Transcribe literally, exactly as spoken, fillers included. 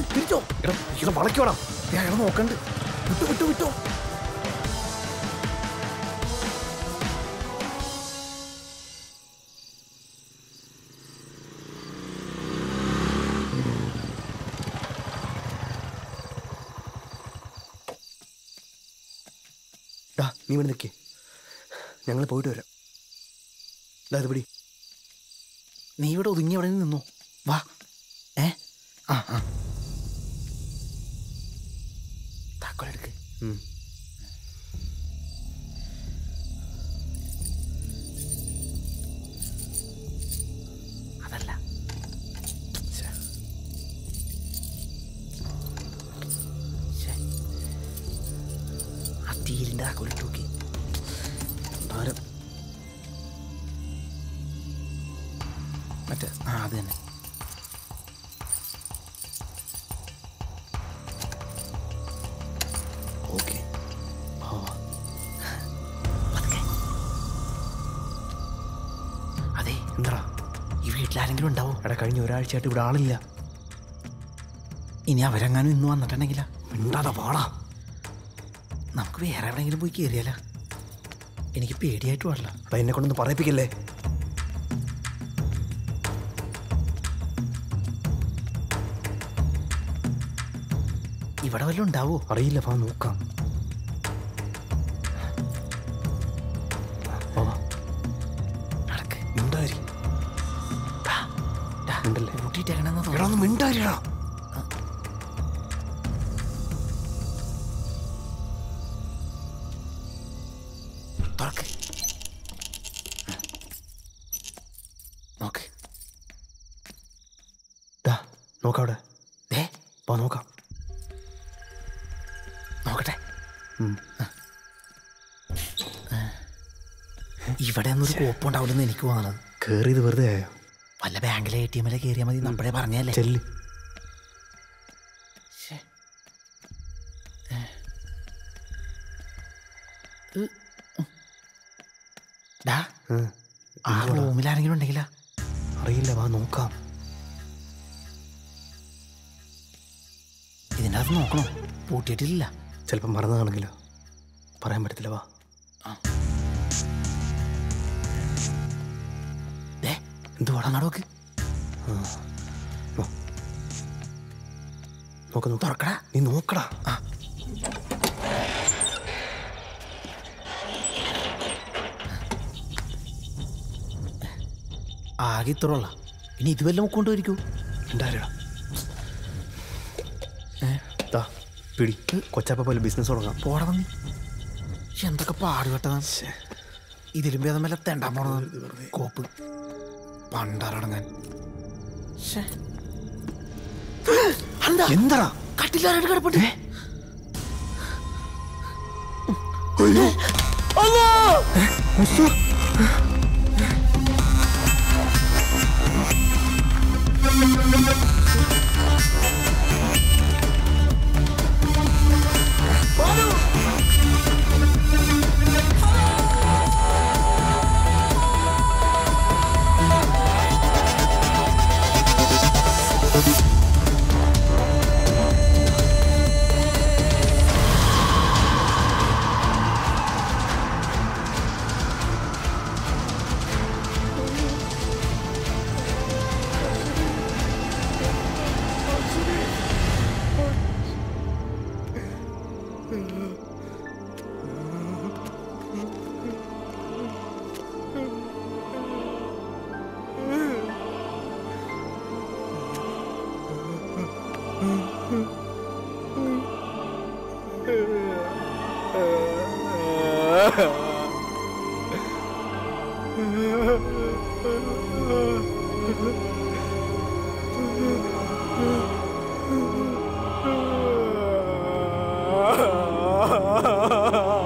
തിരിച്ചോ. എടാ ഇത് വളയ്ക്കോടാ. അയാൾ നോക്കണ്ട്. വിട്ടു വിട്ടു വിട്ടോ. ഡാ നീ ഇവിടെ നിൽക്കേ, ഞങ്ങൾ പോയിട്ട് വരാം. ഡാ ഇത് പിടി. നീ ഇവിടെ ഒതുങ്ങി അവിടെ നിന്നോ. വാ. ഏ ആ ആ താക്കോലെടുക്ക്. അതല്ല ആ തീരിൻ്റെ താക്കോലിട്ട് നോക്കി. മറ്റേ ആ അത് തന്നെ. ഓക്കെ അതെ. എന്താ ഈ വീട്ടിലാരെങ്കിലും ഉണ്ടാവോ? എടാ കഴിഞ്ഞ ഒരാഴ്ചയായിട്ട് ഇവിടെ ആളില്ല. ഇനി അവരെങ്ങാനും ഇന്ന് വന്നിട്ടുണ്ടെങ്കിലാ. ഉണ്ടാതാ പാടാ. നമുക്ക് വേറെ എവിടെയെങ്കിലും പോയി കയറിയാലോ. എനിക്ക് പേടിയായിട്ട് പാടില്ല. അപ്പൊ എന്നെ കൊണ്ടൊന്ന് പറയിപ്പിക്കല്ലേ. ഇവിടെ വല്ലതും ഉണ്ടാവോ അറിയില്ല. വാ നോക്കാം. മിണ്ടാരി കൂട്ടിയിട്ടേക്കണെന്ന് മിണ്ടാരിടാ. തുറക്ക്. നോക്ക്. നോക്കവിടെ. ദേ പോ നോക്കാം. നോക്കട്ടെ. ഇവിടെ ഒന്നൊരു കോപ്പുണ്ടാവില്ലെന്ന് എനിക്ക് തോന്നണത്. കയറിയത് വെറുതെ ആയോ? വല്ല ബാങ്കിലെ എ ടി എമ്മിലെ കയറിയാൽ മതി. നമ്മളെ പറഞ്ഞല്ലേ. ചെല്ല്. ഡാ ആ റൂമിൽ ആരെങ്കിലും ഉണ്ടെങ്കിലാ അറിയില്ല. വാ നോക്കാം. ഇതിൻ്റെ അകത്ത് നോക്കണോ? പൂട്ടിയിട്ടില്ല. ചിലപ്പോൾ മറന്നതാണെങ്കിലോ പറയാൻ പറ്റത്തില്ല. വാ. എന്തുവാടാ നടോക്ക്. നോക്ക തുറക്കടാ. നീ നോക്കടാ. ആ ആകെ ഇത്രയുള്ള. ഇനി ഇത് വല്ലതും കൊണ്ടുവരിക്കൂ. ഉണ്ടാരാ പിടി. കൊച്ചാപ്പ പോലെ ബിസിനസ് തുടങ്ങാം. പോടാ നീ. എന്തൊക്കെ പാടുപെട്ടതാണ്. ഇതിലും ഭേദം വല്ല തെണ്ടാൻ പോണത്. കോപ്പ് പണ്ടാറടങ്ങാൻ. എന്താ കട്ടിലാരായിട്ട് കിടപ്പട്ടെ. Ha ha ha ha!